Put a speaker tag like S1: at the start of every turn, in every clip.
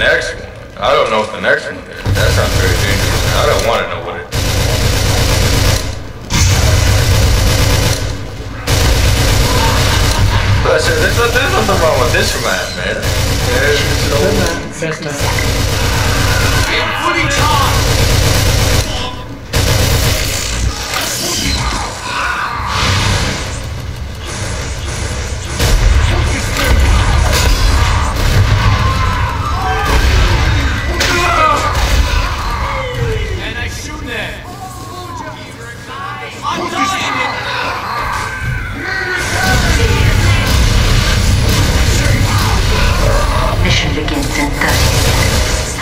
S1: next one. I don't know what the next one is. That sounds very dangerous. I don't want to know what it is. I said, there's nothing wrong with this map, man.
S2: Best map.
S3: Fully charged! And I shoot them! I'm dying!
S4: Mission begins in 30 seconds.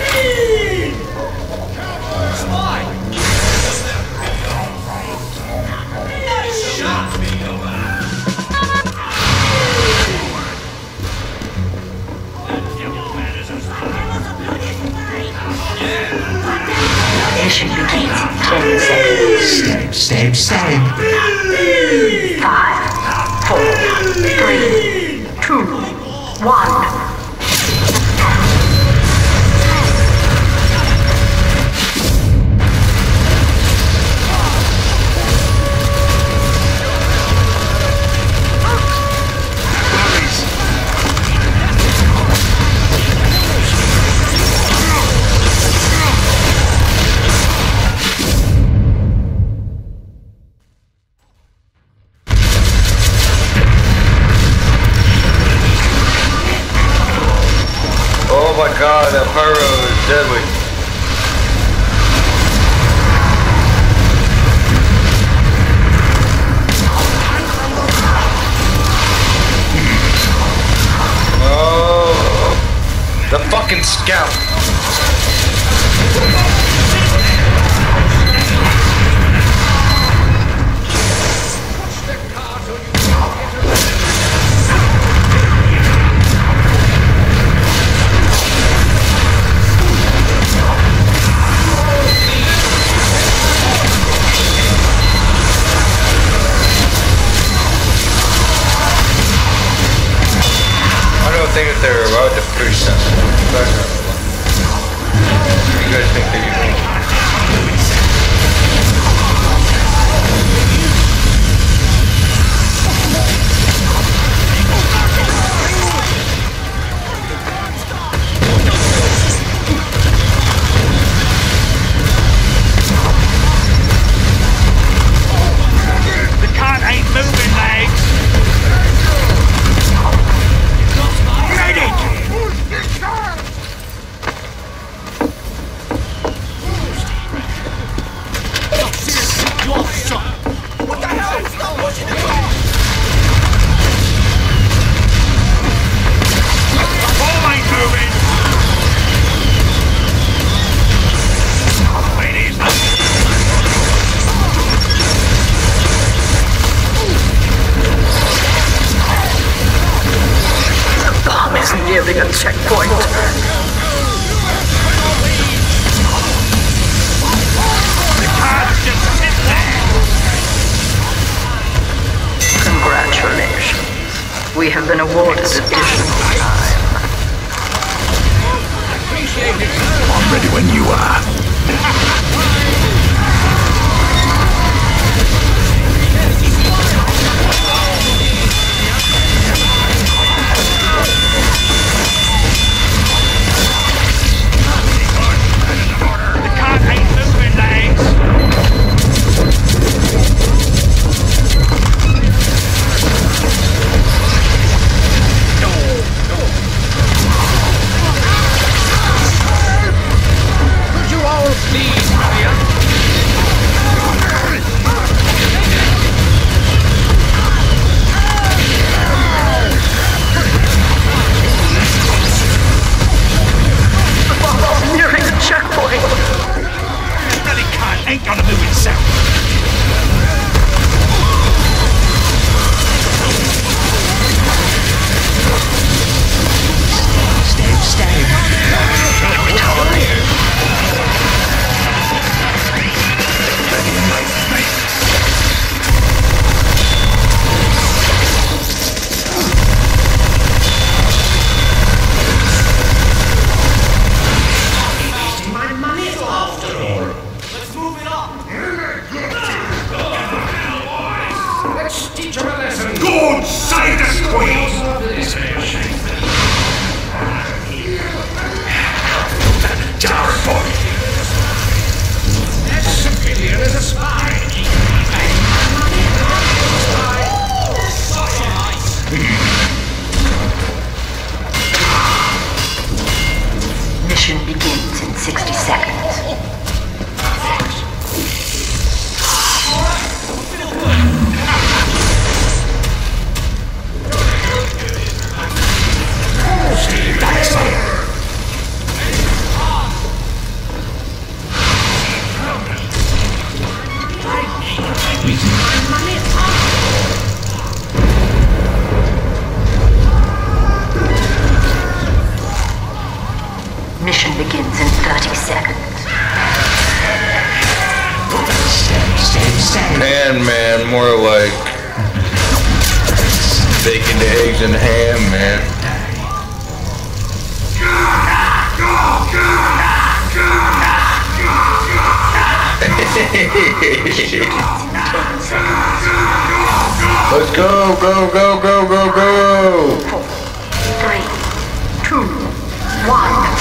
S4: Mission begins in 10 seconds.
S5: Stay.
S4: 5, 4, 3, 2, 1.
S1: Oh my god, that pyro is deadly. Oh, the fucking scout. I think that they're about to push something. You guys think that you know?
S3: The cart ain't moving, legs!
S4: Nearing a checkpoint.
S3: The car's just sit there!
S4: Congratulations. We have been awarded additional time.
S5: I'm ready when you are.
S3: Please
S4: Mission begins in 30 seconds.
S1: Pan man, more like bacon, the eggs, and the ham, man. Let's go, go, go, go, go, go!
S4: 4, 3, 2, 1.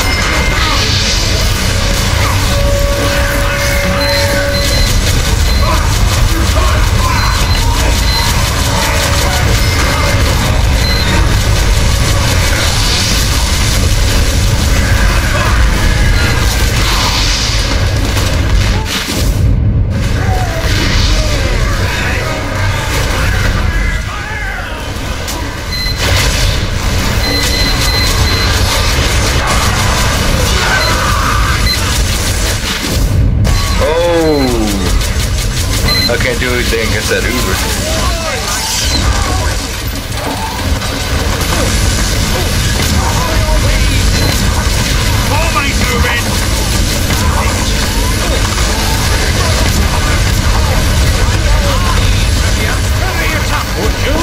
S1: I can't do anything against that Uber.
S3: Always moving! You're tough, would you?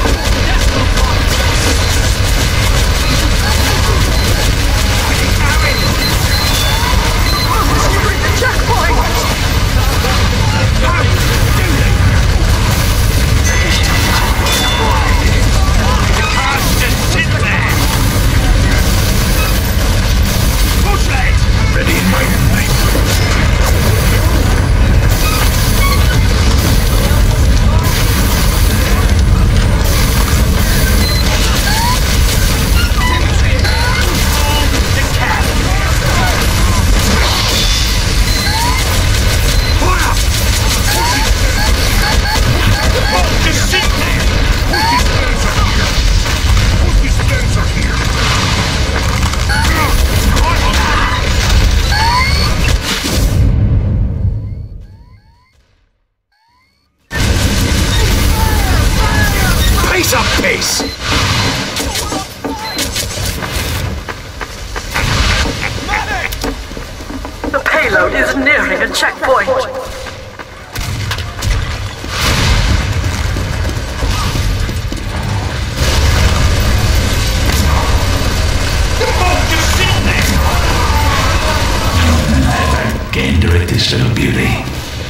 S5: Ready in my mind. Pace up, pace!
S4: The payload is nearing a checkpoint.
S5: Gain direct this little beauty.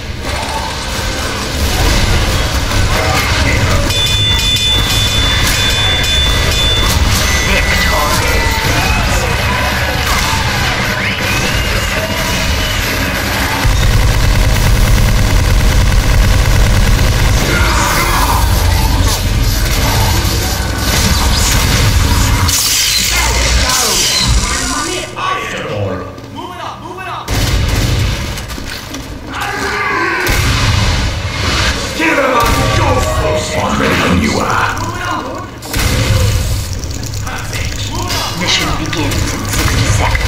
S4: Mission begins in 60 seconds.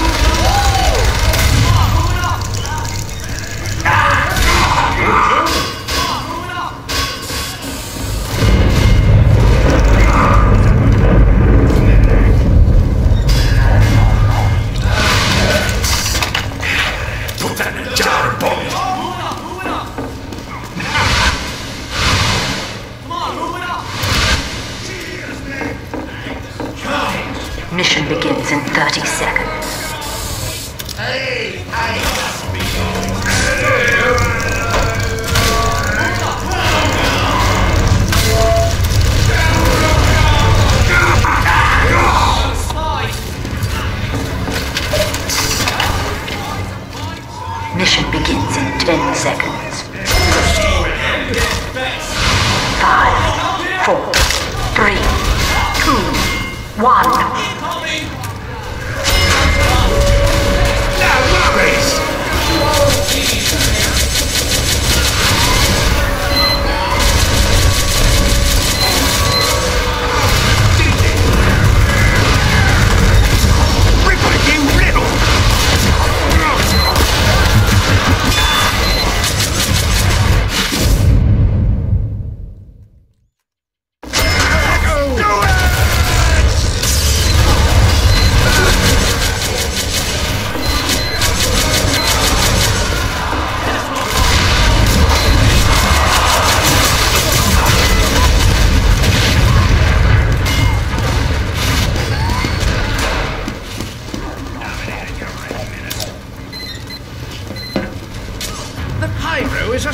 S5: Put that in a jar, boy.
S4: Mission begins in 30 seconds. Mission begins in 10 seconds. 5, 4, 3, 2, 1.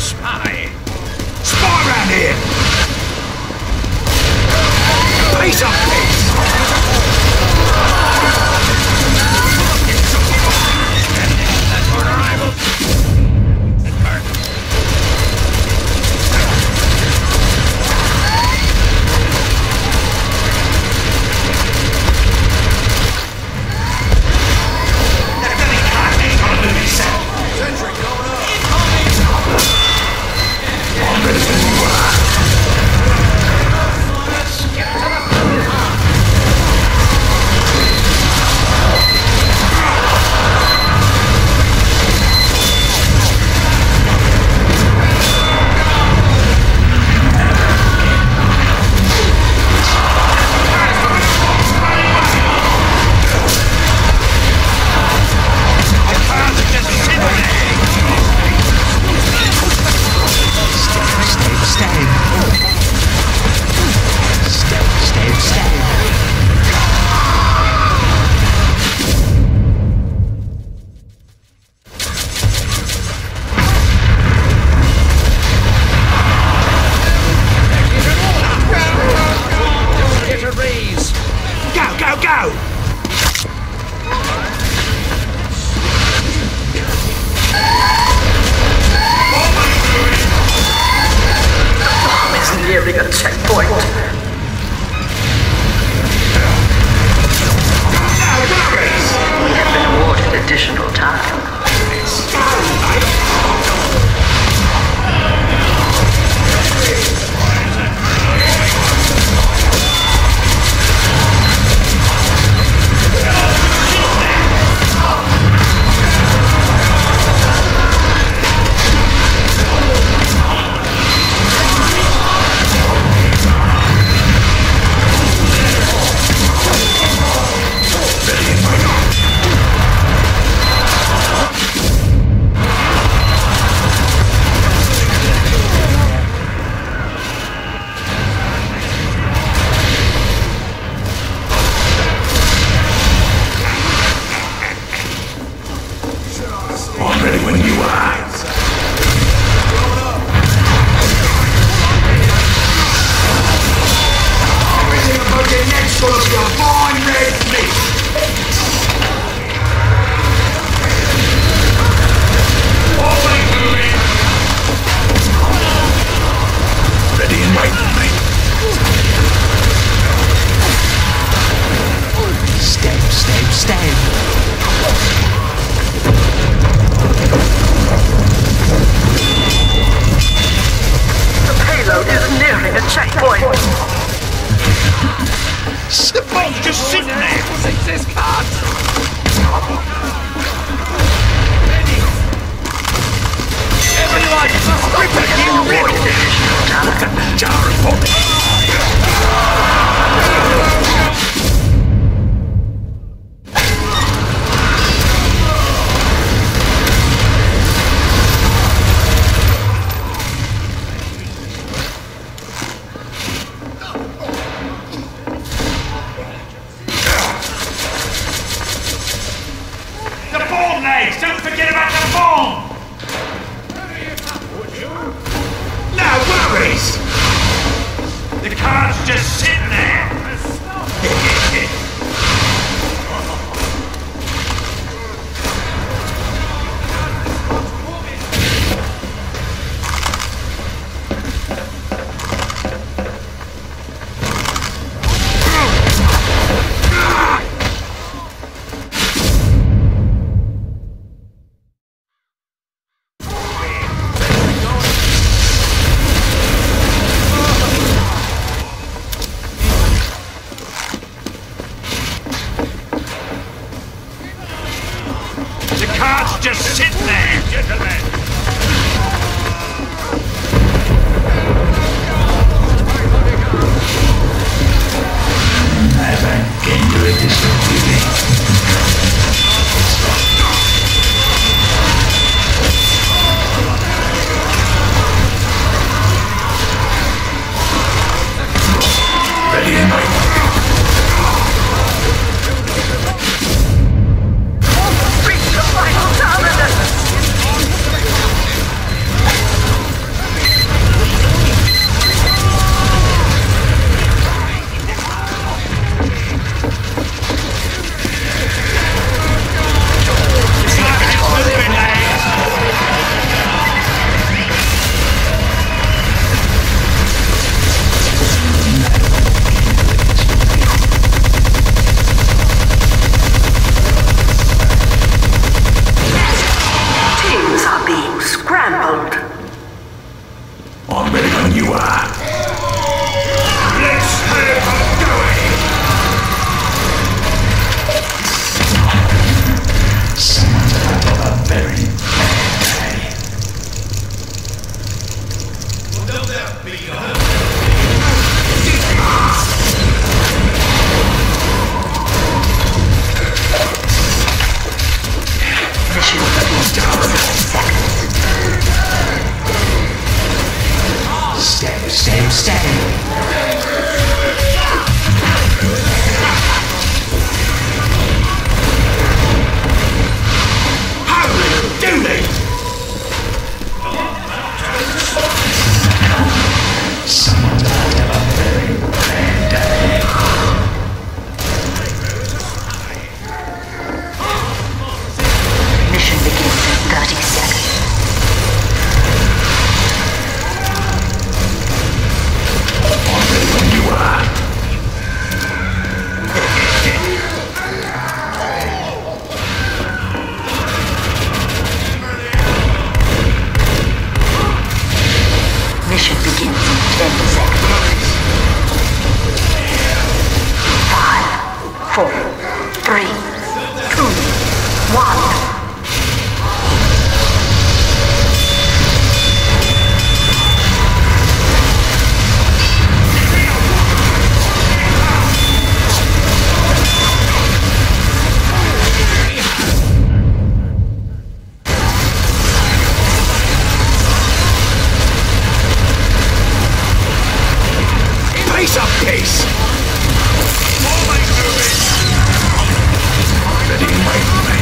S3: spy.
S5: Spy around here! Piece of piss!
S3: That's for arrival.
S4: Nearing a checkpoint. We have been awarded additional time.
S5: Ready when you are. Everything about your neck's gonna be a fine red meat. Ready and waiting, mate.
S2: Stab.
S4: The payload is nearing a checkpoint.
S3: The bomb's just sitting there. Take this card. Everyone, prepare you ready.
S5: Look at that jar of body.
S3: Don't forget about the bomb!
S5: No worries!
S3: The car's just sitting there! Just sitting there, gentlemen!
S5: Never can do it this way. Ready and waiting.
S4: Reach the final terminus! 4, 3, 2, 1.
S5: Pace up, pace! Ready, wait.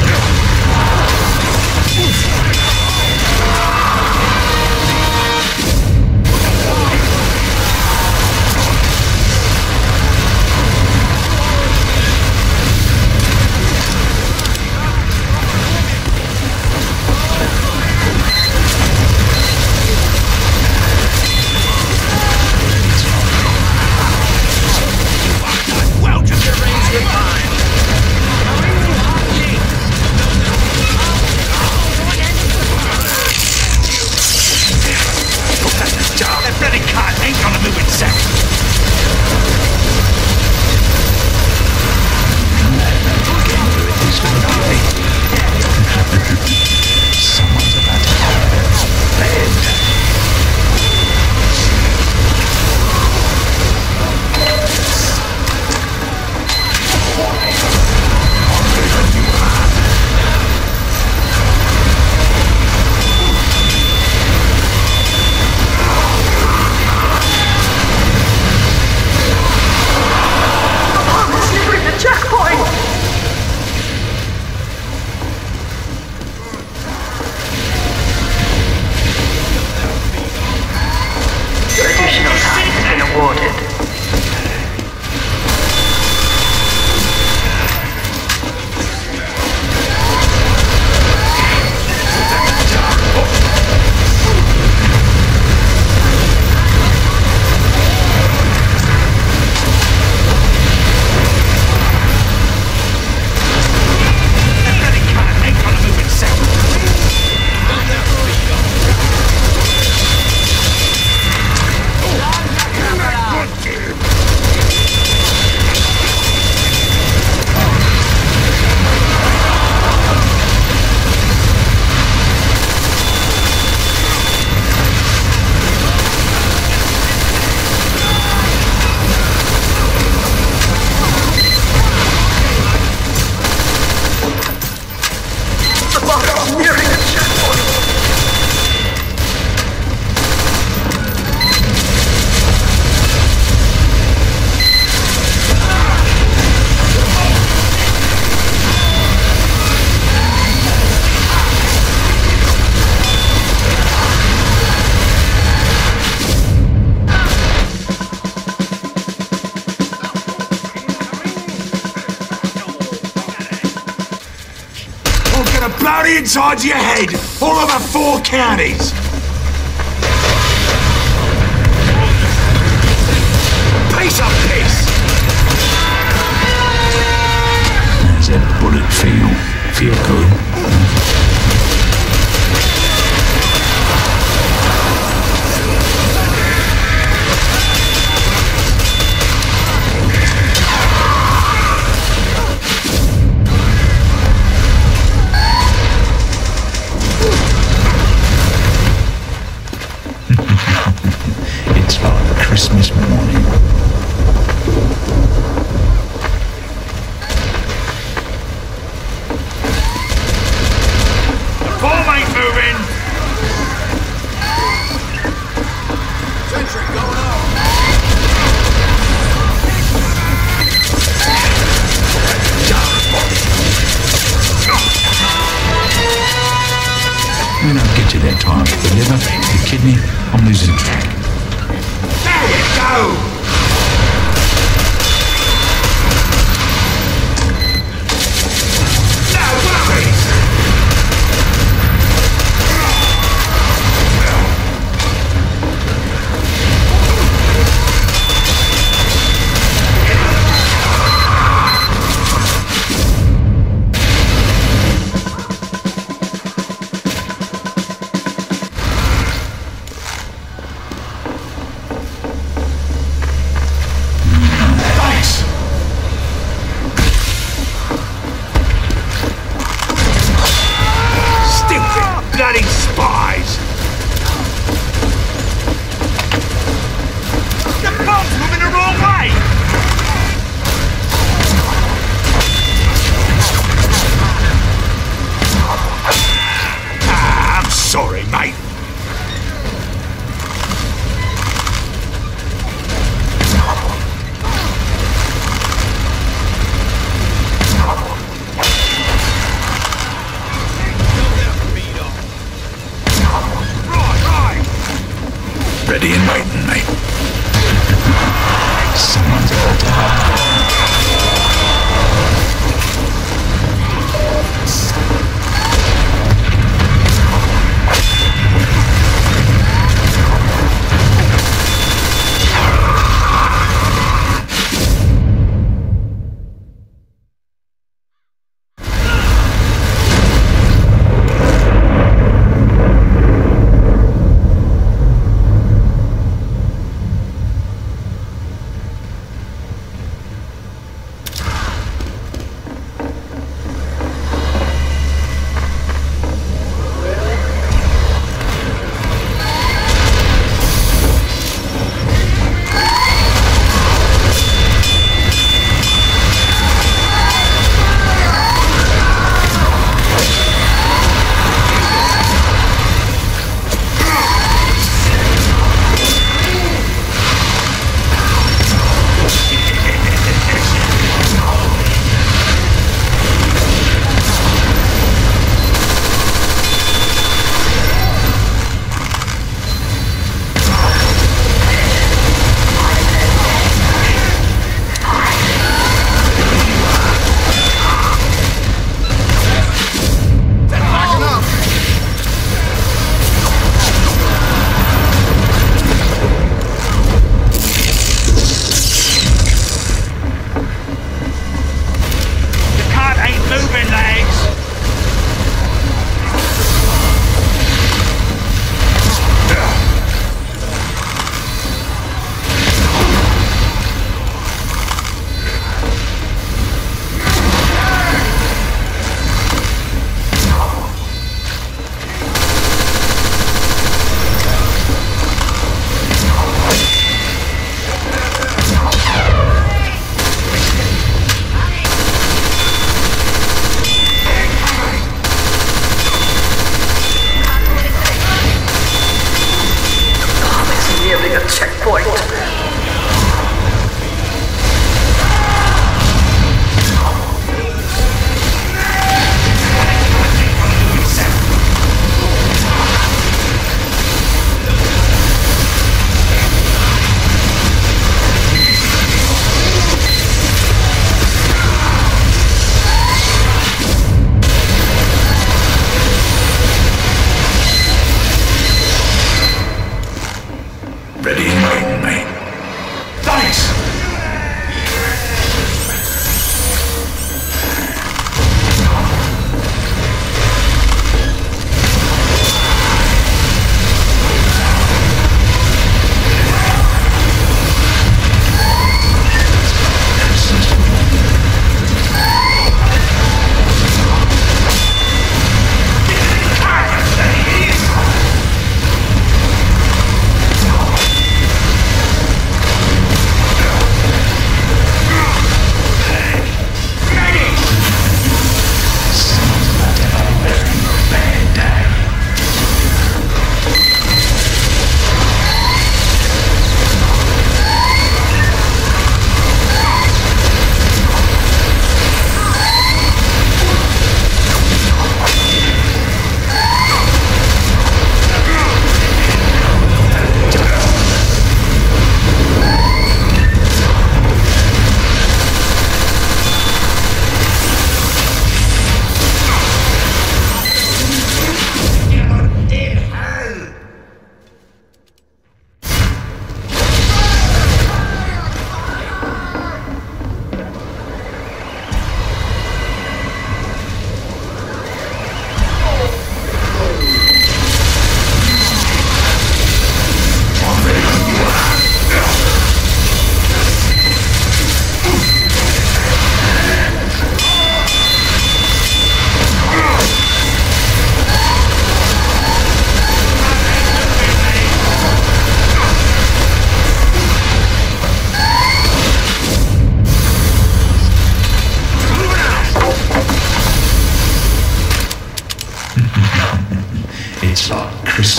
S5: Bloody inside your head, all over 4 counties. Pace up, pace.
S2: How's that bullet feel? Feel good? It's like Christmas morning.
S3: The form ain't moving!
S5: Sentry going on.
S2: When I get to that time, the liver, the kidney, I'm losing track.
S5: There you go!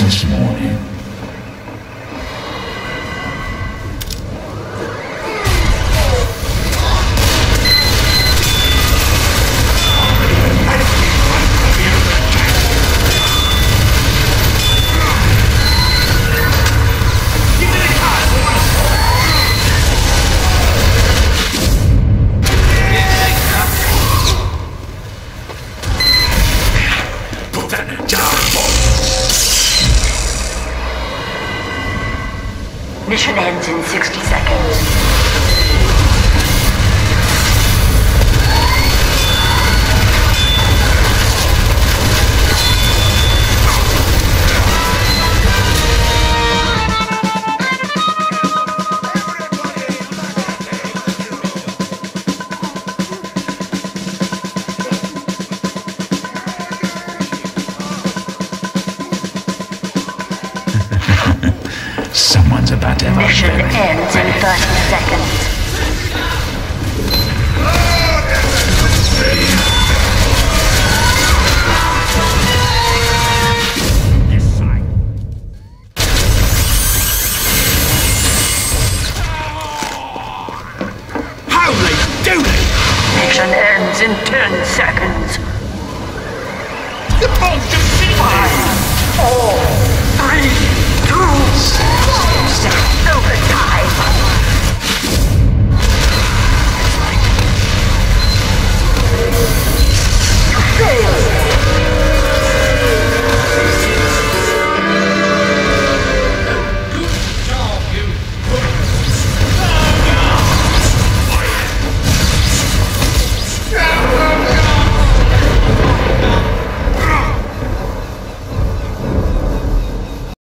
S2: this morning.
S4: Mission ends in 60 seconds.
S2: Someone's about to have
S4: Mission
S2: a very
S4: ends in 30 seconds.
S5: Holy dooly!
S4: Mission ends in 10 seconds.
S3: The bomb's just sitting there!
S4: 5, 4, 3, 2,